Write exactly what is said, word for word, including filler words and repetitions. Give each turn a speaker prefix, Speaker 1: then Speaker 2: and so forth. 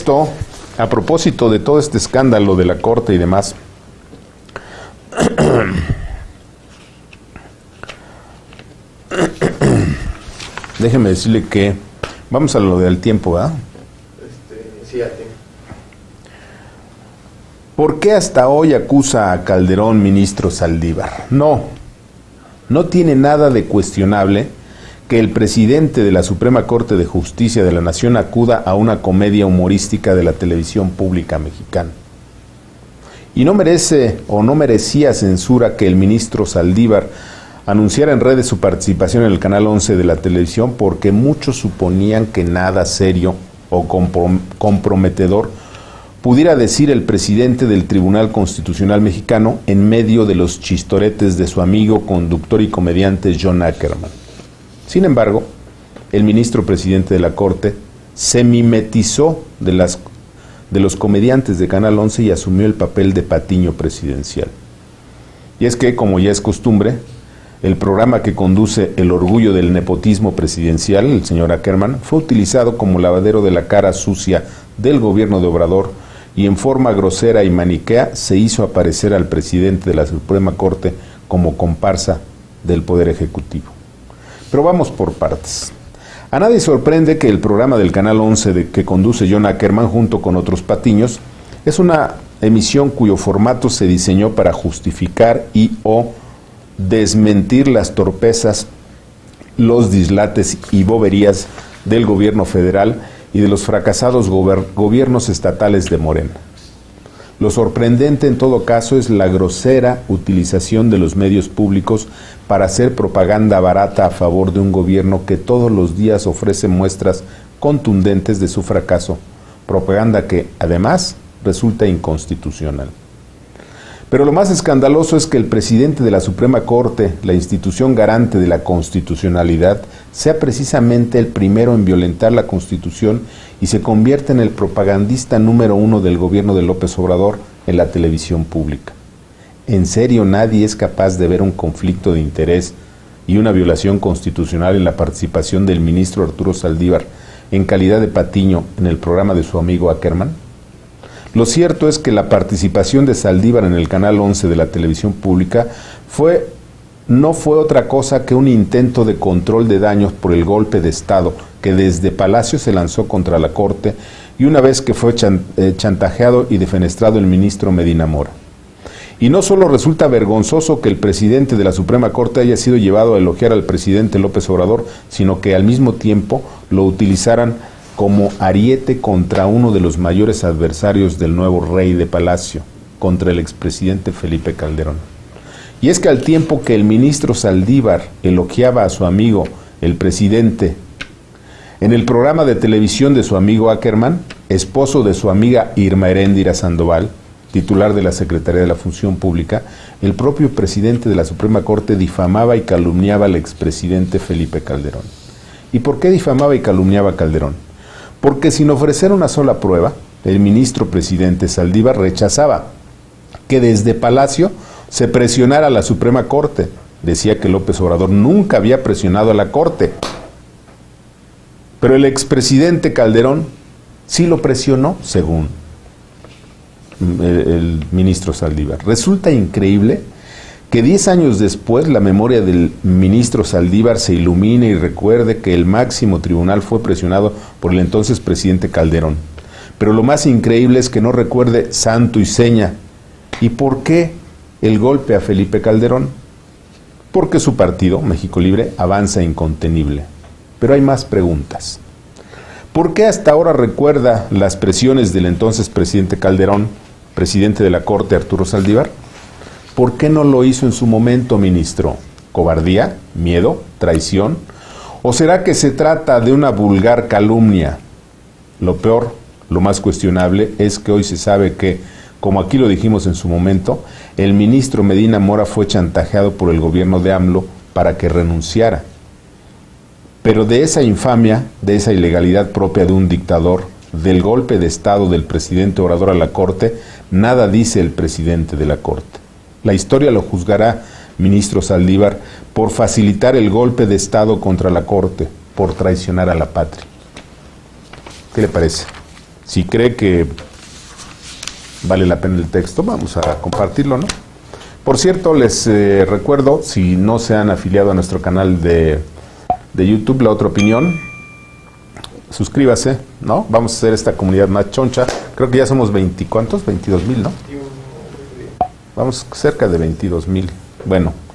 Speaker 1: esto, a propósito de todo este escándalo de la Corte y demás, déjeme decirle que vamos a lo del tiempo, ¿verdad?
Speaker 2: Este, sí, a tiempo.
Speaker 1: ¿Por qué hasta hoy acusa a Calderón ministro Saldívar? No, no tiene nada de cuestionable que el presidente de la Suprema Corte de Justicia de la Nación acuda a una comedia humorística de la televisión pública mexicana. Y no merece o no merecía censura que el ministro Saldívar anunciara en redes su participación en el Canal once de la televisión, porque muchos suponían que nada serio o comprom- comprometedor pudiera decir el presidente del Tribunal Constitucional Mexicano en medio de los chistoretes de su amigo, conductor y comediante John Ackerman. Sin embargo, el ministro presidente de la Corte se mimetizó de, las, de los comediantes de Canal once y asumió el papel de patiño presidencial. Y es que, como ya es costumbre, el programa que conduce el orgullo del nepotismo presidencial, el señor Ackerman, fue utilizado como lavadero de la cara sucia del gobierno de Obrador y en forma grosera y maniquea se hizo aparecer al presidente de la Suprema Corte como comparsa del Poder Ejecutivo. Pero vamos por partes. A nadie sorprende que el programa del Canal once de, que conduce John Ackerman junto con otros patiños es una emisión cuyo formato se diseñó para justificar y o desmentir las torpezas, los dislates y boberías del gobierno federal y de los fracasados gober- gobiernos estatales de Morena. Lo sorprendente en todo caso es la grosera utilización de los medios públicos para hacer propaganda barata a favor de un gobierno que todos los días ofrece muestras contundentes de su fracaso, propaganda que, además, resulta inconstitucional. Pero lo más escandaloso es que el presidente de la Suprema Corte, la institución garante de la constitucionalidad, sea precisamente el primero en violentar la Constitución y se convierta en el propagandista número uno del gobierno de López Obrador en la televisión pública. ¿En serio nadie es capaz de ver un conflicto de interés y una violación constitucional en la participación del ministro Arturo Saldívar en calidad de patiño en el programa de su amigo Ackerman? Lo cierto es que la participación de Saldívar en el Canal once de la televisión pública fue, no fue otra cosa que un intento de control de daños por el golpe de Estado que desde Palacio se lanzó contra la Corte y una vez que fue chan, eh, chantajeado y defenestrado el ministro Medina Mora. Y no solo resulta vergonzoso que el presidente de la Suprema Corte haya sido llevado a elogiar al presidente López Obrador, sino que al mismo tiempo lo utilizaran como ariete contra uno de los mayores adversarios del nuevo rey de Palacio, contra el expresidente Felipe Calderón. Y es que al tiempo que el ministro Saldívar elogiaba a su amigo, el presidente, en el programa de televisión de su amigo Ackerman, esposo de su amiga Irma Heréndira Sandoval, titular de la Secretaría de la Función Pública, el propio presidente de la Suprema Corte difamaba y calumniaba al expresidente Felipe Calderón. ¿Y por qué difamaba y calumniaba a Calderón? Porque sin ofrecer una sola prueba, el ministro presidente Saldívar rechazaba que desde Palacio se presionara a la Suprema Corte. Decía que López Obrador nunca había presionado a la Corte. Pero el expresidente Calderón sí lo presionó, según el, el ministro Saldívar. Resulta increíble que diez años después la memoria del ministro Saldívar se ilumine y recuerde que el máximo tribunal fue presionado por el entonces presidente Calderón. Pero lo más increíble es que no recuerde santo y seña. ¿Y por qué el golpe a Felipe Calderón? Porque su partido, México Libre, avanza incontenible. Pero hay más preguntas. ¿Por qué hasta ahora recuerda las presiones del entonces presidente Calderón, presidente de la Corte Arturo Saldívar? ¿Por qué no lo hizo en su momento, ministro? ¿Cobardía? ¿Miedo? ¿Traición? ¿O será que se trata de una vulgar calumnia? Lo peor, lo más cuestionable, es que hoy se sabe que, como aquí lo dijimos en su momento, el ministro Medina Mora fue chantajeado por el gobierno de AMLO para que renunciara. Pero de esa infamia, de esa ilegalidad propia de un dictador, del golpe de Estado del presidente Obrador a la Corte, nada dice el presidente de la Corte. La historia lo juzgará, ministro Saldívar, por facilitar el golpe de Estado contra la Corte, por traicionar a la patria. ¿Qué le parece? Si cree que vale la pena el texto, vamos a compartirlo, ¿no? Por cierto, les eh, recuerdo, si no se han afiliado a nuestro canal de, de YouTube, La Otra Opinión, suscríbase, ¿no? Vamos a hacer esta comunidad más choncha. Creo que ya somos veinte, ¿cuántos? veintidós mil, ¿no? Vamos cerca de veintidós mil. Bueno,